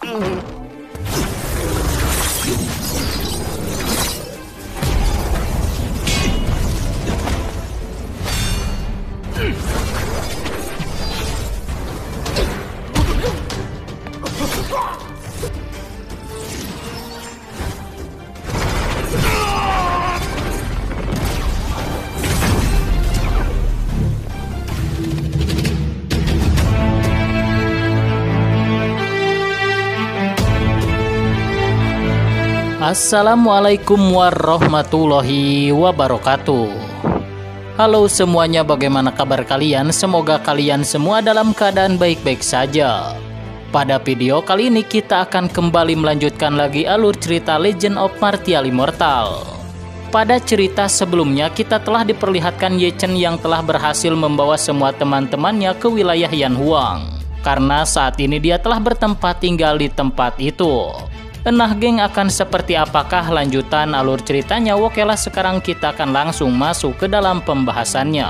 Assalamualaikum warahmatullahi wabarakatuh. Halo semuanya, bagaimana kabar kalian? Semoga kalian semua dalam keadaan baik-baik saja. Pada video kali ini kita akan kembali melanjutkan lagi alur cerita Legend of Martial Immortal. Pada cerita sebelumnya kita telah diperlihatkan Ye Chen yang telah berhasil membawa semua teman-temannya ke wilayah Yanhuang. Karena saat ini dia telah bertempat tinggal di tempat itu. Nah geng, akan seperti apakah lanjutan alur ceritanya? Oke lah, sekarang kita akan langsung masuk ke dalam pembahasannya.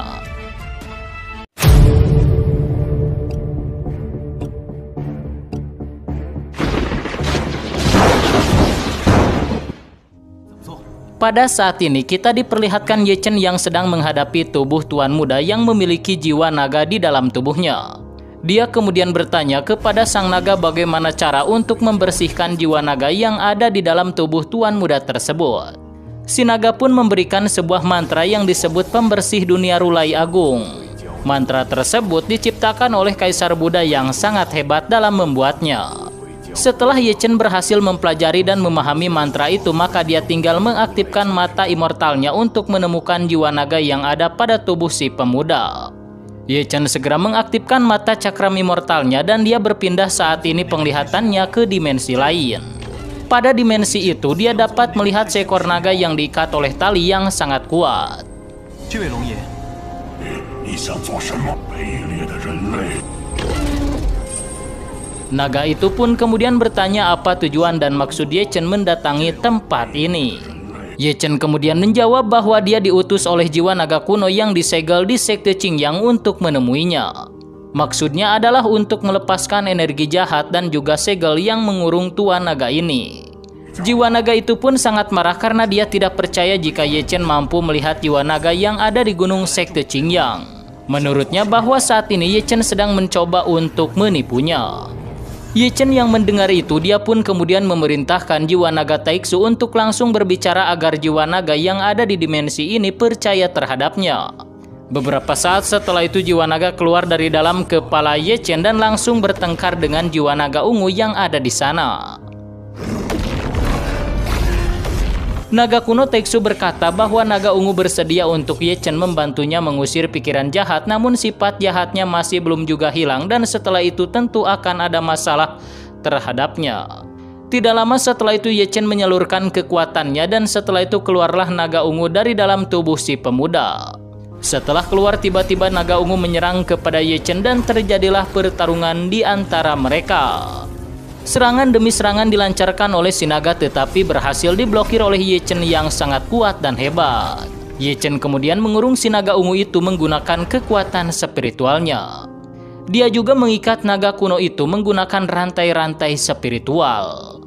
Pada saat ini kita diperlihatkan Ye Chen yang sedang menghadapi tubuh tuan muda yang memiliki jiwa naga di dalam tubuhnya. Dia kemudian bertanya kepada sang naga bagaimana cara untuk membersihkan jiwa naga yang ada di dalam tubuh tuan muda tersebut. Si naga pun memberikan sebuah mantra yang disebut pembersih dunia Rulai Agung. Mantra tersebut diciptakan oleh Kaisar Buddha yang sangat hebat dalam membuatnya. Setelah Ye Chen berhasil mempelajari dan memahami mantra itu, maka dia tinggal mengaktifkan mata immortalnya untuk menemukan jiwa naga yang ada pada tubuh si pemuda. Ye Chen segera mengaktifkan mata cakram immortalnya dan dia berpindah saat ini penglihatannya ke dimensi lain. Pada dimensi itu dia dapat melihat seekor naga yang diikat oleh tali yang sangat kuat. Naga itu pun kemudian bertanya apa tujuan dan maksud Ye Chen mendatangi tempat ini. Ye Chen kemudian menjawab bahwa dia diutus oleh jiwa naga kuno yang disegel di sekte Qingyang untuk menemuinya. Maksudnya adalah untuk melepaskan energi jahat dan juga segel yang mengurung tuan naga ini. Jiwa naga itu pun sangat marah karena dia tidak percaya jika Ye Chen mampu melihat jiwa naga yang ada di gunung sekte Qingyang. Menurutnya bahwa saat ini Ye Chen sedang mencoba untuk menipunya. Ye Chen yang mendengar itu, dia pun kemudian memerintahkan jiwa naga Taiksu untuk langsung berbicara agar jiwa naga yang ada di dimensi ini percaya terhadapnya. Beberapa saat setelah itu jiwa naga keluar dari dalam kepala Ye Chen dan langsung bertengkar dengan jiwa naga ungu yang ada di sana. Naga kuno Taiksu berkata bahwa naga ungu bersedia untuk Ye Chen membantunya mengusir pikiran jahat, namun sifat jahatnya masih belum juga hilang dan setelah itu tentu akan ada masalah terhadapnya. Tidak lama setelah itu Ye Chen menyalurkan kekuatannya dan setelah itu keluarlah naga ungu dari dalam tubuh si pemuda. Setelah keluar tiba-tiba naga ungu menyerang kepada Ye Chen dan terjadilah pertarungan di antara mereka. Serangan demi serangan dilancarkan oleh si naga tetapi berhasil diblokir oleh Ye Chen yang sangat kuat dan hebat. Ye Chen kemudian mengurung si naga ungu itu menggunakan kekuatan spiritualnya. Dia juga mengikat naga kuno itu menggunakan rantai-rantai spiritual.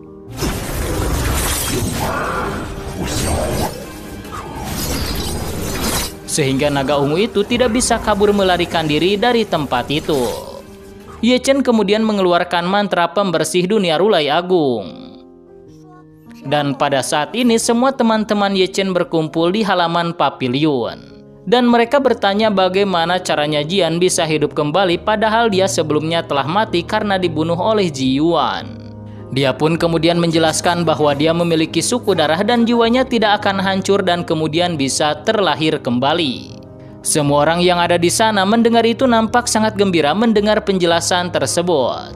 Sehingga naga ungu itu tidak bisa kabur melarikan diri dari tempat itu. Ye Chen kemudian mengeluarkan mantra pembersih dunia Rulai Agung. Dan pada saat ini semua teman-teman Ye Chen berkumpul di halaman pavilion. Dan mereka bertanya bagaimana caranya Jian bisa hidup kembali padahal dia sebelumnya telah mati karena dibunuh oleh Ji Yuan. Dia pun kemudian menjelaskan bahwa dia memiliki suku darah dan jiwanya tidak akan hancur dan kemudian bisa terlahir kembali. Semua orang yang ada di sana mendengar itu nampak sangat gembira mendengar penjelasan tersebut.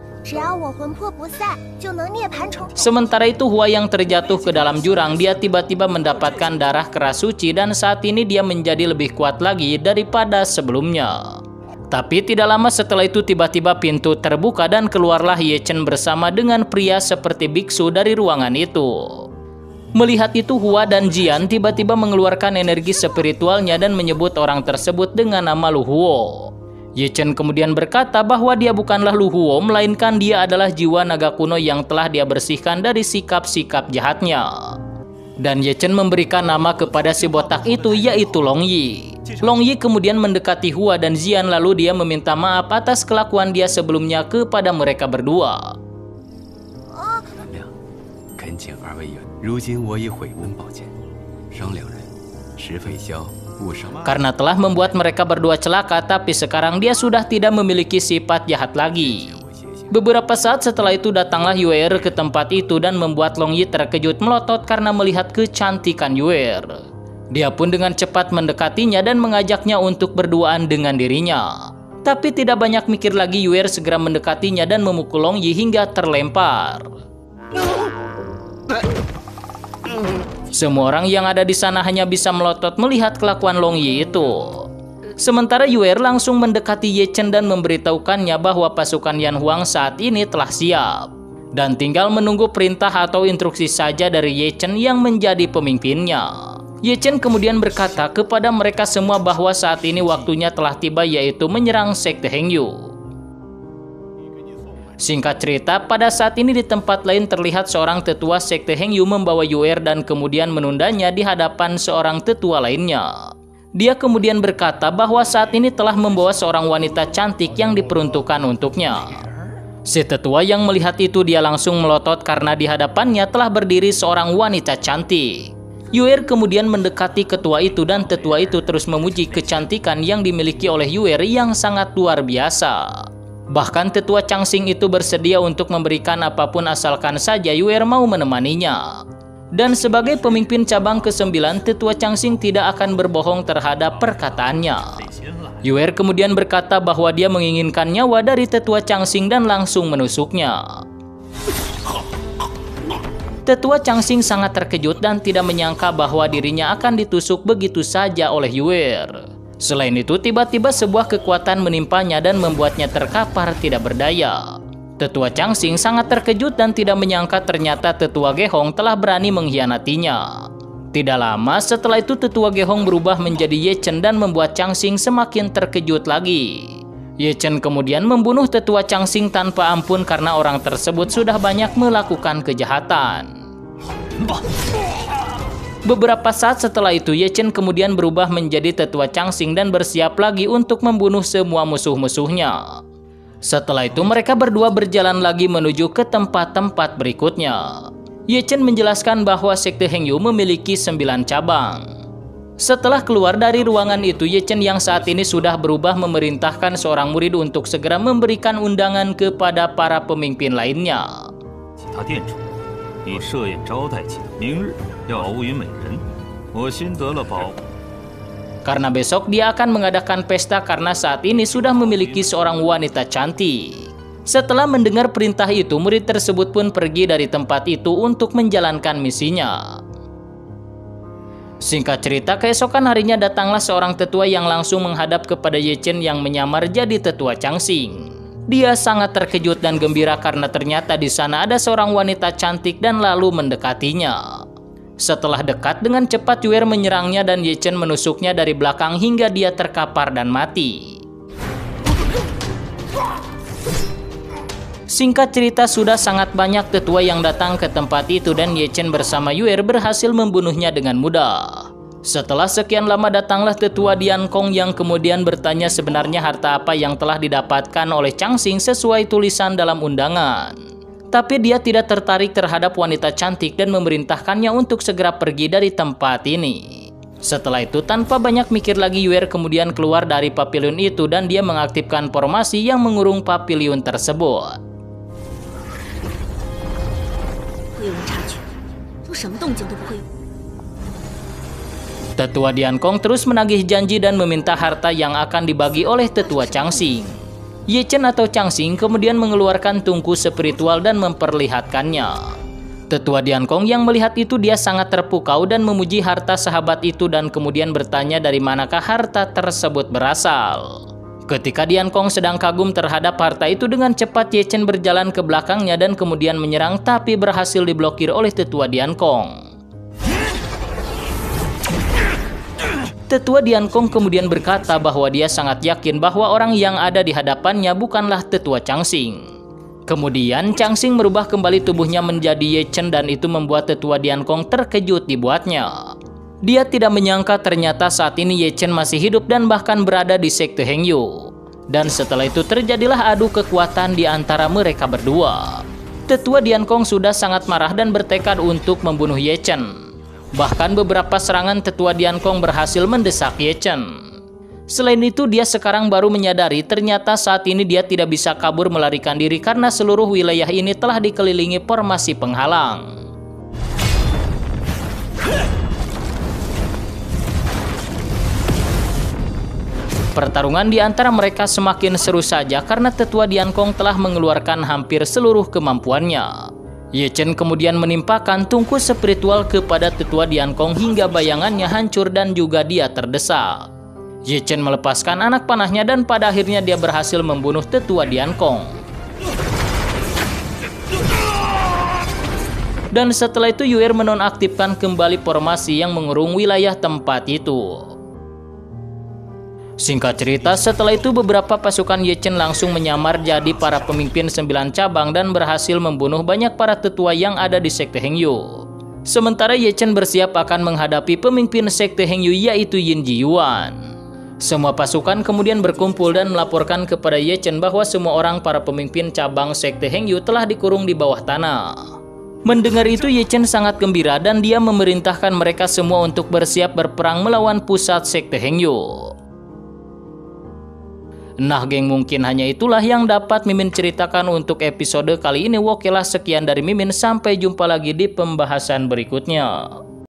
Sementara itu Hua yang terjatuh ke dalam jurang, dia tiba-tiba mendapatkan darah keras suci dan saat ini dia menjadi lebih kuat lagi daripada sebelumnya. Tapi tidak lama setelah itu tiba-tiba pintu terbuka dan keluarlah Ye Chen bersama dengan pria seperti biksu dari ruangan itu. Melihat itu Hua dan Jian tiba-tiba mengeluarkan energi spiritualnya dan menyebut orang tersebut dengan nama Lu Huo. Ye Chen kemudian berkata bahwa dia bukanlah Lu Huo, melainkan dia adalah jiwa naga kuno yang telah dia bersihkan dari sikap-sikap jahatnya. Dan Ye Chen memberikan nama kepada si botak itu, yaitu Long Yi. Long Yi kemudian mendekati Hua dan Xian, lalu dia meminta maaf atas kelakuan dia sebelumnya kepada mereka berdua. Karena telah membuat mereka berdua celaka, tapi sekarang dia sudah tidak memiliki sifat jahat lagi. Beberapa saat setelah itu datanglah Yuer ke tempat itu dan membuat Long Yi terkejut melotot karena melihat kecantikan Yuer. Dia pun dengan cepat mendekatinya dan mengajaknya untuk berduaan dengan dirinya. Tapi tidak banyak mikir lagi, Yuer segera mendekatinya dan memukul Long Yi hingga terlempar. Semua orang yang ada di sana hanya bisa melotot melihat kelakuan Long Yi itu. Sementara Yuer langsung mendekati Ye Chen dan memberitahukannya bahwa pasukan Yan Huang saat ini telah siap dan tinggal menunggu perintah atau instruksi saja dari Ye Chen yang menjadi pemimpinnya. Ye Chen kemudian berkata kepada mereka semua bahwa saat ini waktunya telah tiba, yaitu menyerang Sekte Hengyu. Singkat cerita, pada saat ini di tempat lain terlihat seorang tetua Sekte Hengyu membawa Yuer dan kemudian menundanya di hadapan seorang tetua lainnya. Dia kemudian berkata bahwa saat ini telah membawa seorang wanita cantik yang diperuntukkan untuknya. Si tetua yang melihat itu dia langsung melotot karena di hadapannya telah berdiri seorang wanita cantik. Yuer kemudian mendekati ketua itu dan tetua itu terus memuji kecantikan yang dimiliki oleh Yuer yang sangat luar biasa. Bahkan tetua Changxing itu bersedia untuk memberikan apapun asalkan saja Yuer mau menemaninya. Dan sebagai pemimpin cabang ke-9, tetua Changxing tidak akan berbohong terhadap perkataannya. Yuer kemudian berkata bahwa dia menginginkan nyawa dari tetua Changxing dan langsung menusuknya. Tetua Changxing sangat terkejut dan tidak menyangka bahwa dirinya akan ditusuk begitu saja oleh Yuer. Selain itu, tiba-tiba sebuah kekuatan menimpanya dan membuatnya terkapar tidak berdaya. Tetua Changxing sangat terkejut dan tidak menyangka ternyata tetua Gehong telah berani mengkhianatinya. Tidak lama setelah itu tetua Gehong berubah menjadi Ye Chen dan membuat Changxing semakin terkejut lagi. Ye Chen kemudian membunuh tetua Changxing tanpa ampun karena orang tersebut sudah banyak melakukan kejahatan. Beberapa saat setelah itu, Ye Chen kemudian berubah menjadi tetua Changxing dan bersiap lagi untuk membunuh semua musuh-musuhnya. Setelah itu mereka berdua berjalan lagi menuju ke tempat-tempat berikutnya. Ye Chen menjelaskan bahwa Sekte Hengyu memiliki 9 cabang. Setelah keluar dari ruangan itu, Ye Chen yang saat ini sudah berubah memerintahkan seorang murid untuk segera memberikan undangan kepada para pemimpin lainnya. Karena besok dia akan mengadakan pesta karena saat ini sudah memiliki seorang wanita cantik. Setelah mendengar perintah itu, murid tersebut pun pergi dari tempat itu untuk menjalankan misinya. Singkat cerita, keesokan harinya datanglah seorang tetua yang langsung menghadap kepada Ye Chen yang menyamar jadi tetua Changxing. Dia sangat terkejut dan gembira karena ternyata di sana ada seorang wanita cantik dan lalu mendekatinya. Setelah dekat, dengan cepat Yuer menyerangnya dan Ye Chen menusuknya dari belakang hingga dia terkapar dan mati. Singkat cerita, sudah sangat banyak tetua yang datang ke tempat itu dan Ye Chen bersama Yuer berhasil membunuhnya dengan mudah. Setelah sekian lama datanglah tetua Dian Kong yang kemudian bertanya sebenarnya harta apa yang telah didapatkan oleh Changxing sesuai tulisan dalam undangan. Tapi dia tidak tertarik terhadap wanita cantik dan memerintahkannya untuk segera pergi dari tempat ini. Setelah itu, tanpa banyak mikir lagi, Yuer kemudian keluar dari pavilion itu dan dia mengaktifkan formasi yang mengurung pavilion tersebut. Tetua Dian Kong terus menagih janji dan meminta harta yang akan dibagi oleh tetua Changxing. Ye Chen atau Changxing kemudian mengeluarkan tungku spiritual dan memperlihatkannya. Tetua Dian Kong yang melihat itu dia sangat terpukau dan memuji harta sahabat itu dan kemudian bertanya dari manakah harta tersebut berasal. Ketika Dian Kong sedang kagum terhadap harta itu, dengan cepat Ye Chen berjalan ke belakangnya dan kemudian menyerang tapi berhasil diblokir oleh tetua Dian Kong. Tetua Diankong kemudian berkata bahwa dia sangat yakin bahwa orang yang ada di hadapannya bukanlah Tetua Changxing. Kemudian Changxing merubah kembali tubuhnya menjadi Ye Chen dan itu membuat Tetua Diankong terkejut dibuatnya. Dia tidak menyangka ternyata saat ini Ye Chen masih hidup dan bahkan berada di sekte Hengyu. Dan setelah itu terjadilah adu kekuatan di antara mereka berdua. Tetua Diankong sudah sangat marah dan bertekad untuk membunuh Ye Chen. Bahkan beberapa serangan Tetua Diankong berhasil mendesak Ye Chen. Selain itu, dia sekarang baru menyadari ternyata saat ini dia tidak bisa kabur melarikan diri karena seluruh wilayah ini telah dikelilingi formasi penghalang. Pertarungan di antara mereka semakin seru saja karena Tetua Diankong telah mengeluarkan hampir seluruh kemampuannya. Ye Chen kemudian menimpakan tungku spiritual kepada Tetua Diankong hingga bayangannya hancur dan juga dia terdesak. Ye Chen melepaskan anak panahnya dan pada akhirnya dia berhasil membunuh Tetua Diankong. Dan setelah itu Yu'er menonaktifkan kembali formasi yang mengurung wilayah tempat itu. Singkat cerita, setelah itu beberapa pasukan Ye Chen langsung menyamar jadi para pemimpin 9 cabang dan berhasil membunuh banyak para tetua yang ada di sekte Hengyu. Sementara Ye Chen bersiap akan menghadapi pemimpin sekte Hengyu yaitu Yin Ji Yuan. Semua pasukan kemudian berkumpul dan melaporkan kepada Ye Chen bahwa semua orang para pemimpin cabang sekte Hengyu telah dikurung di bawah tanah. Mendengar itu Ye Chen sangat gembira dan dia memerintahkan mereka semua untuk bersiap berperang melawan pusat sekte Hengyu. Nah geng, mungkin hanya itulah yang dapat Mimin ceritakan untuk episode kali ini. Okelah, sekian dari Mimin, sampai jumpa lagi di pembahasan berikutnya.